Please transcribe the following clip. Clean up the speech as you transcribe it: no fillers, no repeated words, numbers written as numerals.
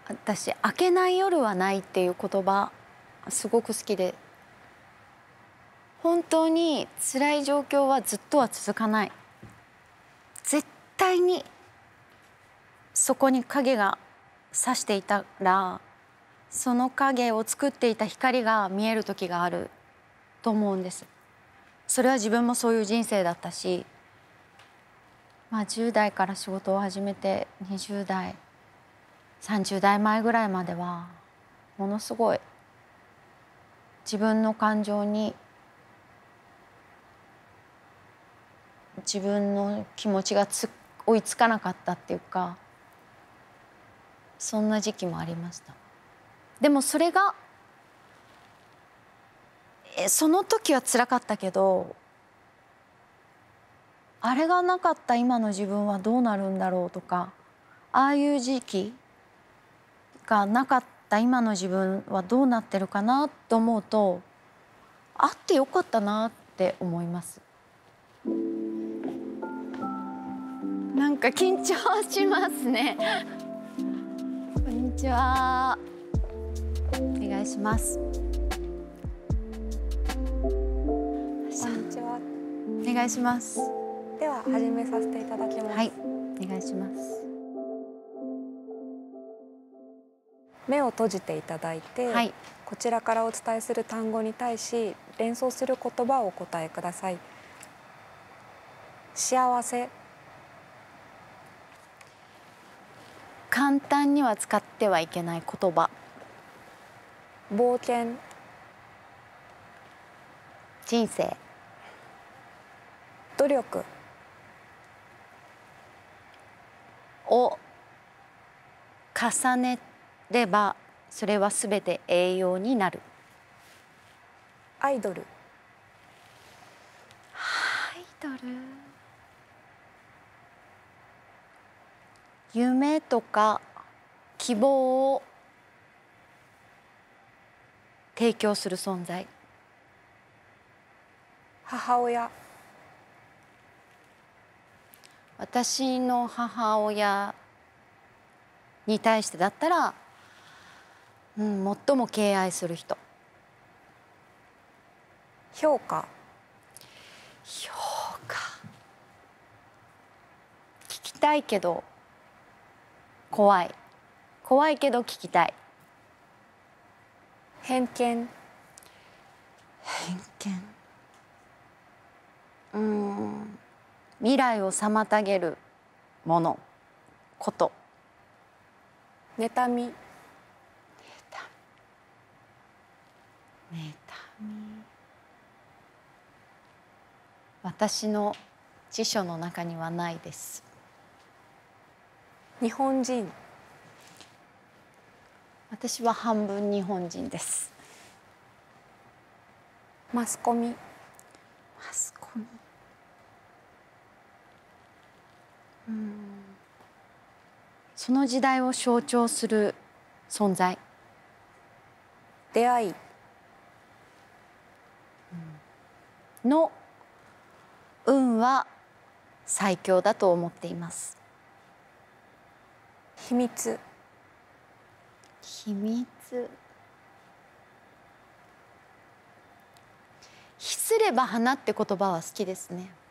私「明けない夜はない」っていう言葉すごく好きで、本当に辛い状況はずっとは続かない。絶対にそこに影が差していたら、その影を作っていた光が見える時があると思うんです。それは自分もそういう人生だったし、10代から仕事を始めて20代30代前ぐらいまではものすごい自分の感情に自分の気持ちが追いつかなかったっていうか、そんな時期もありました。でもそれがその時は辛かったけど、あれがなかった今の自分はどうなるんだろうとか、ああいう時期がなかった今の自分はどうなってるかなと思うと、あってよかったなって思います。なんか緊張しますね。こんにちは。お願いします。 こんにちは。 お願いします。 では始めさせていただきます。 はい、お願いします。 目を閉じていただいて、 はい、 こちらからお伝えする単語に対し連想する言葉をお答えください。幸せ。 簡単には使ってはいけない言葉。 冒険。 人生。 努力。 を重ねればそれはすべて栄養になる。 アイドル。 アイドル。夢とか希望を提供する存在。 母親。 私の母親に対してだったら、最も敬愛する人。 評価。 評価。聞きたいけど怖い。怖いけど聞きたい。 偏見。 偏見。未来を妨げるもの、こと。 妬み。 妬み。私の辞書の中にはないです。 日本人。 私は半分日本人です。 マスコミ。 マスコミ。その時代を象徴する存在。 出会い。 の運は最強だと思っています。 秘密。 秘密。秘すれば花って言葉は好きですね。